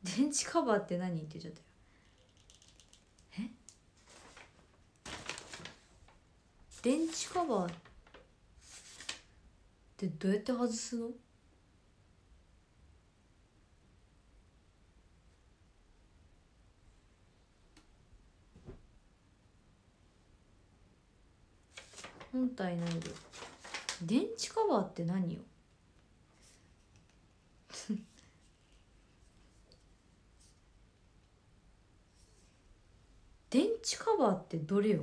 電池カバーって何って言っちゃったよ。電池カバーってどうやって外すの？本体内部電池カバーって何よ電池カバーってどれよ。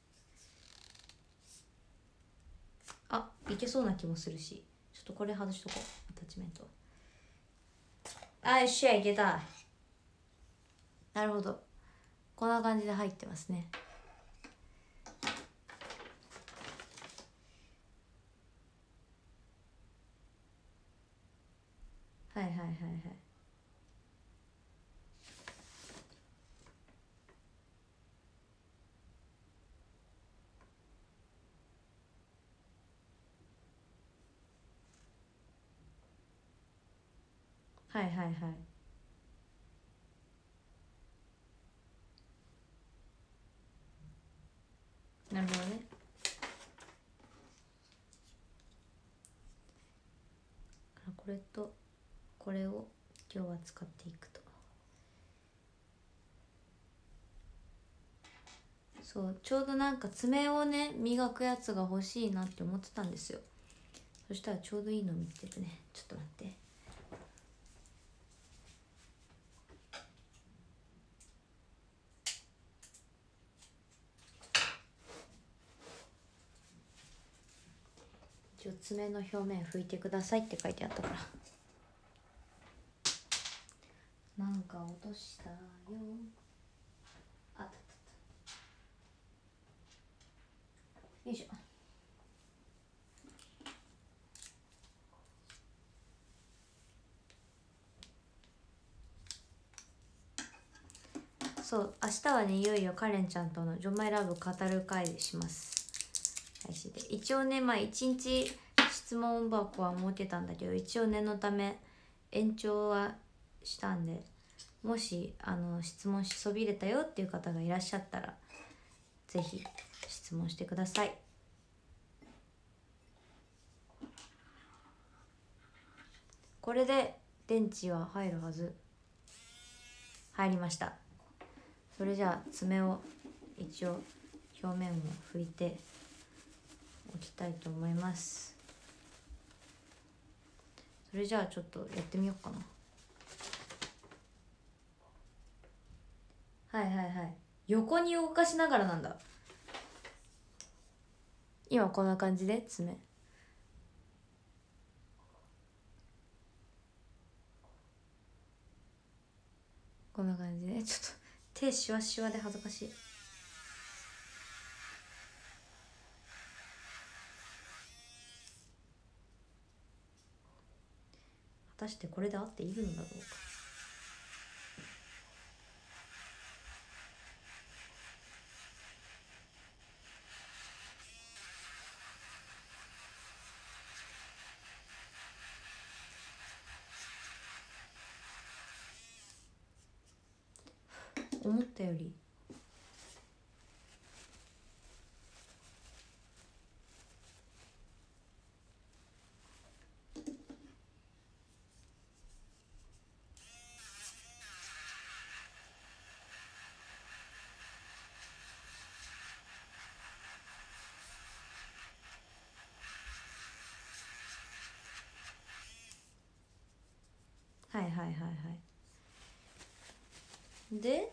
あ、いけそうな気もするし、ちょっとこれ外しとこう。アタッチメント。あ、よっしゃ、いけた。なるほど、こんな感じで入ってますね。はいはいはいはい。はいはいはい。なるほどね。これとこれを今日は使っていくと。そう、ちょうどなんか爪をね磨くやつが欲しいなって思ってたんですよ。そしたらちょうどいいの見つけてね。ちょっと待って。一応爪の表面拭いてくださいって書いてあったから。なんか落としたよ。あったあった。よいしょ。そう、明日はねいよいよカレンちゃんとの「ジョンマイラブ」語る会します。配信で一応ね、まあ一日質問箱は持ってたんだけど、一応念のため延長はしたんで、もし質問しそびれたよっていう方がいらっしゃったらぜひ質問してください。これで電池は入るはず。入りました。それじゃあ爪を一応表面を拭いておきたいと思います。それじゃあちょっとやってみようかな。はいはいはい。横に動かしながらなんだ。今こんな感じで爪。こんな感じで、ちょっと手シワシワで恥ずかしい。果たしてこれで合っているのだろうか。思ったよりはいはいはいはいで、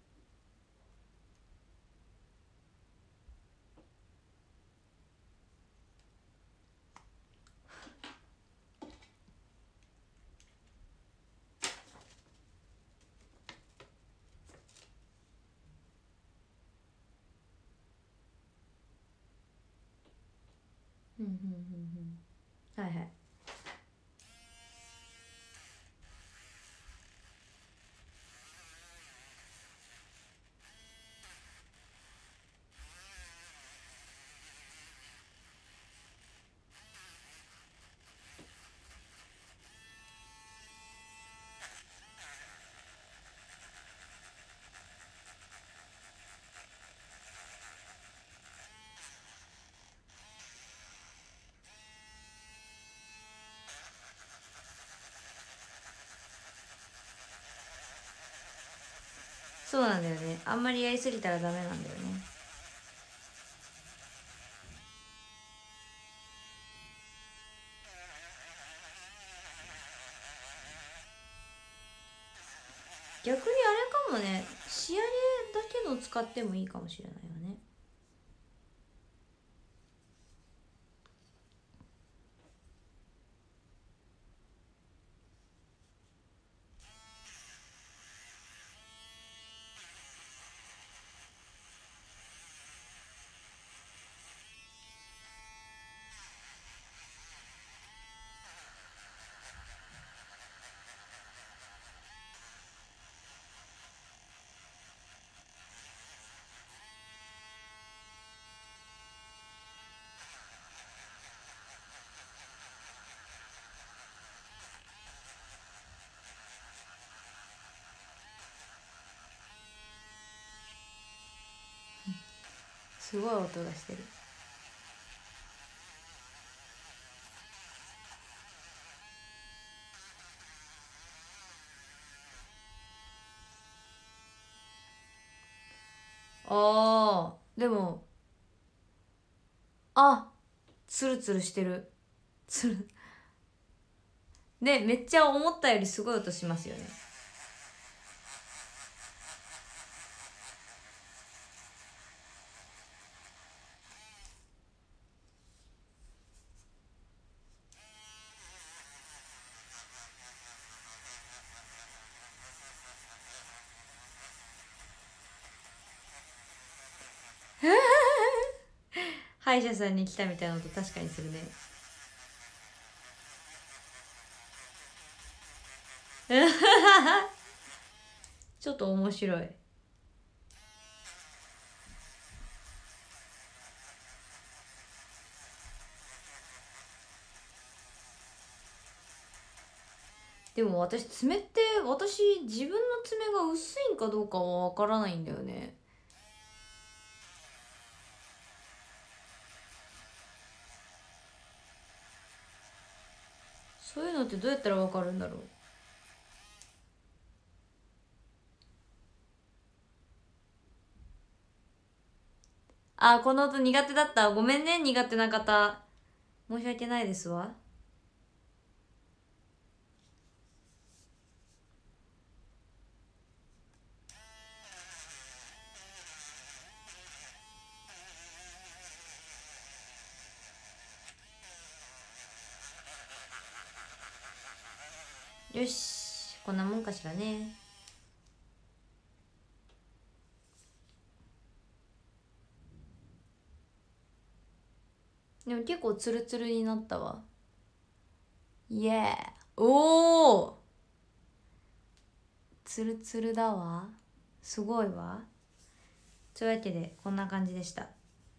うんうんうんうん、はいはい。 そうなんだよね。あんまりやりすぎたらダメなんだよね。逆にあれかもね、仕上げだけの使ってもいいかもしれないよね。すごい音がしてる。あーでも、あ、ツルツルしてる。ツルで、めっちゃ思ったよりすごい音しますよね。歯医者さんに来たみたいな音確かにするね。ちょっと面白い。でも私爪って自分の爪が薄いんかどうかはわからないんだよね。そういうのってどうやったらわかるんだろう。あ、この音苦手だった。ごめんね、苦手な方。申し訳ないですわ。よし、こんなもんかしらね。でも結構ツルツルになったわ。イエー。おー、ツルツルだわ。すごいわ。というわけでこんな感じでした。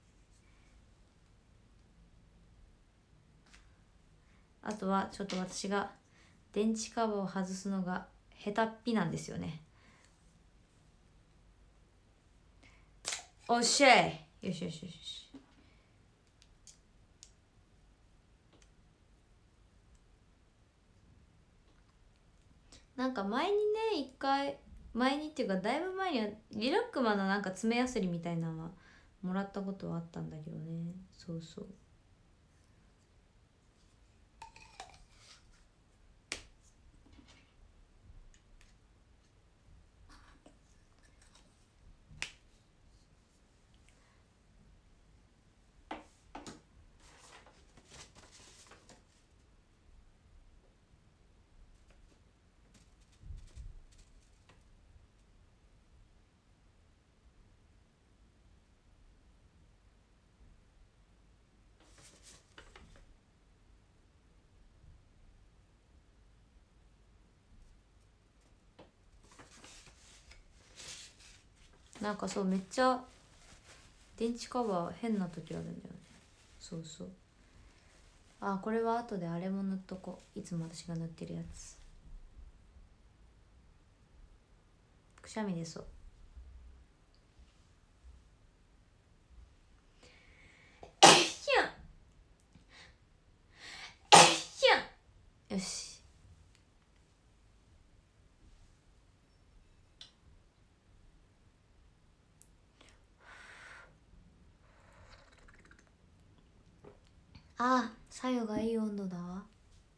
あとはちょっと私が電池カバーを外すのが下手っぴなんですよね。おっしゃい。よしよしよし。なんか前にね、一回、前にっていうかだいぶ前にはリラックマのなんか爪やすりみたいなのはもらったことはあったんだけどね。そうそう。なんかそう、めっちゃ電池カバー変な時あるんだよね。そうそう。あ、これは後であれも塗っとこう。いつも私が塗ってるやつ。くしゃみ出そう。よし。 あ、左右がいい温度だわ。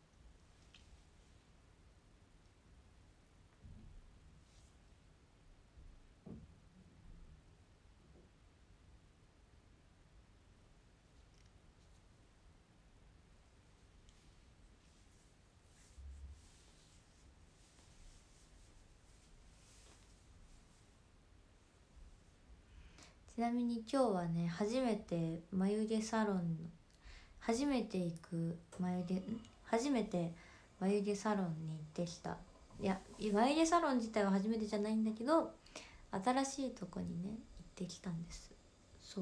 ちなみに今日はね、初めて眉毛サロンの初めて行く初めて眉毛サロンに行ってきた。いや、眉毛サロン自体は初めてじゃないんだけど、新しいとこにね行ってきたんです。そう、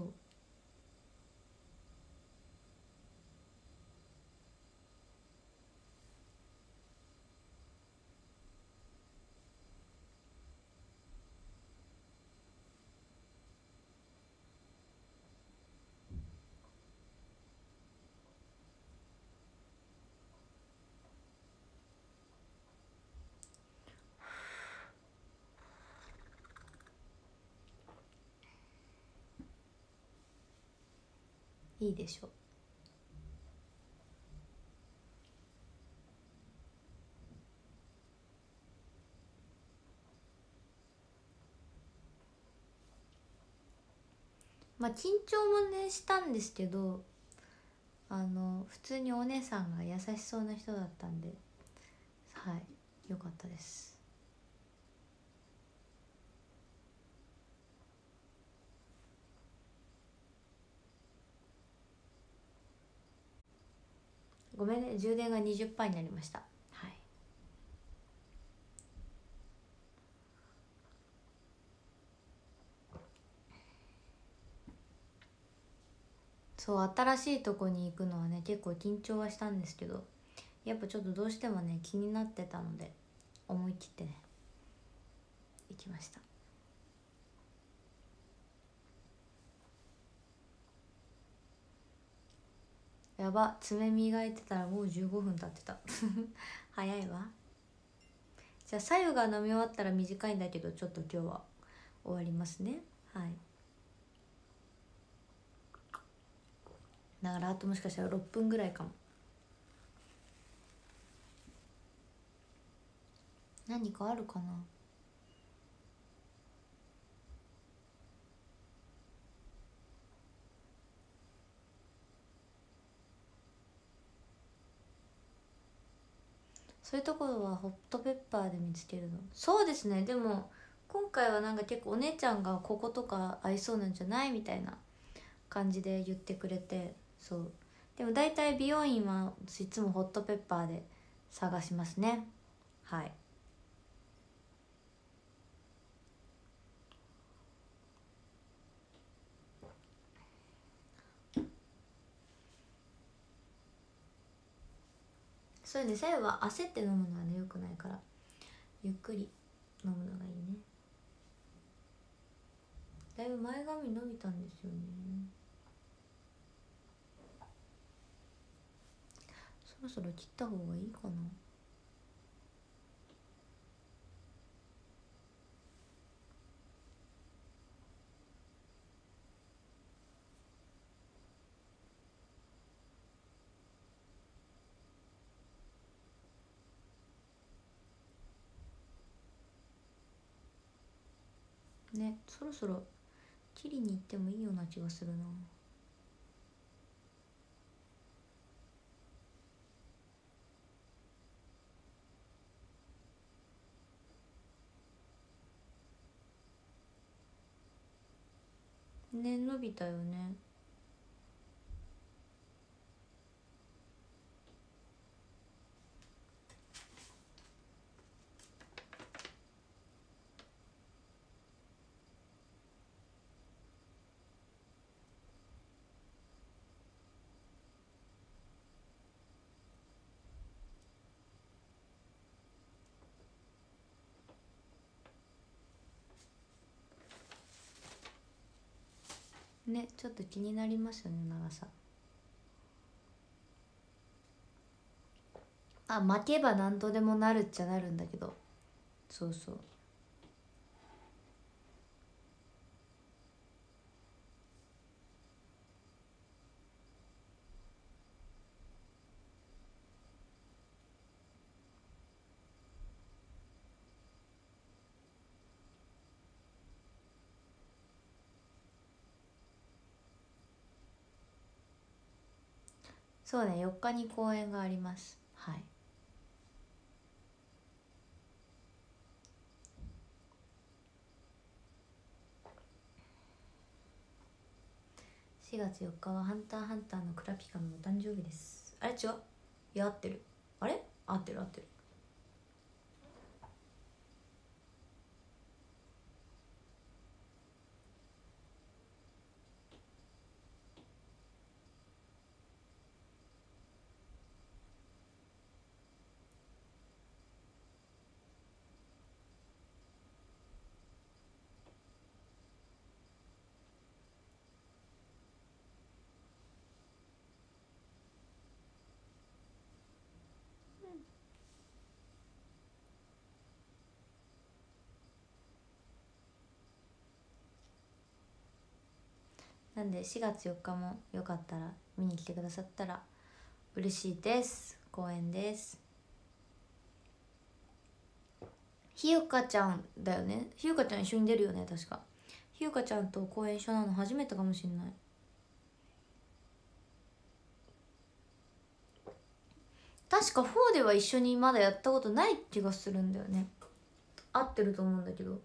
いいでしょ。まあ緊張もねしたんですけど、普通にお姉さんが優しそうな人だったんで、はい、よかったです。ごめんね、充電が20%になりました。はい。そう、新しいとこに行くのはね結構緊張はしたんですけど、やっぱちょっとどうしてもね気になってたので、思い切ってね行きました。やば、爪磨いてたらもう15分経ってた早いわ。じゃあ左右が飲み終わったら短いんだけど、ちょっと今日は終わりますね。はい。だからあともしかしたら6分ぐらいかも。何かあるかな。そういうところはホットペッパーで見つけるの。そうですね。でも今回はなんか結構お姉ちゃんがこことか合いそうなんじゃないみたいな感じで言ってくれて、そう。でも大体美容院はいつもホットペッパーで探しますね。はい。そういうね、さゆは焦って飲むのはねよくないから、ゆっくり飲むのがいいね。だいぶ前髪伸びたんですよね。そろそろ切った方がいいかな。ね、そろそろ切りに行ってもいいような気がするな。ね、伸びたよね。ね、ちょっと気になりますよね、長さ。あ、巻けば何とでもなるっちゃなるんだけど、そうそう。 そうね、4日に公演があります。はい。4月4日はハンターハンターのクラピカのお誕生日です。あれ違う、いや合ってる、あれ合ってる合ってる。なんで4月4日もよかったら見に来てくださったら嬉しいです。公演です。ひゆかちゃんだよね。ひゆかちゃん一緒に出るよね、確か。ひゆかちゃんと公演一緒なの初めてかもしんない。確か4では一緒にまだやったことない気がするんだよね。合ってると思うんだけど。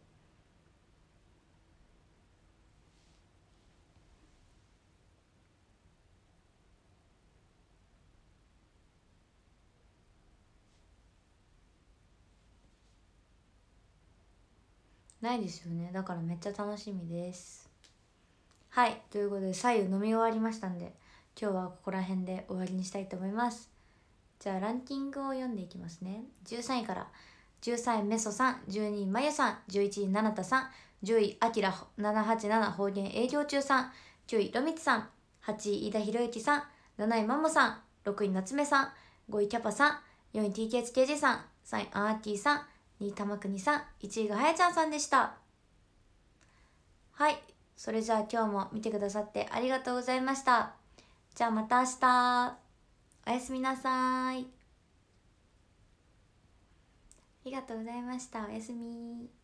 ないですよね。だからめっちゃ楽しみです。はい、ということで左右飲み終わりましたんで、今日はここら辺で終わりにしたいと思います。じゃあランキングを読んでいきますね。13位から。13位メソさん、12位まゆさん、11位ななたさん、10位あきら787方言営業中さん、9位ロミツさん、8位飯田博之さん、7位マモさん、6位夏目さん、5位キャパさん、4位 TKSKG さん、3位アーティさん、2位玉国さん、1位がはやちゃんさんでした。はい、それじゃあ今日も見てくださってありがとうございました。じゃあまた明日。おやすみなさい。ありがとうございました。おやすみ。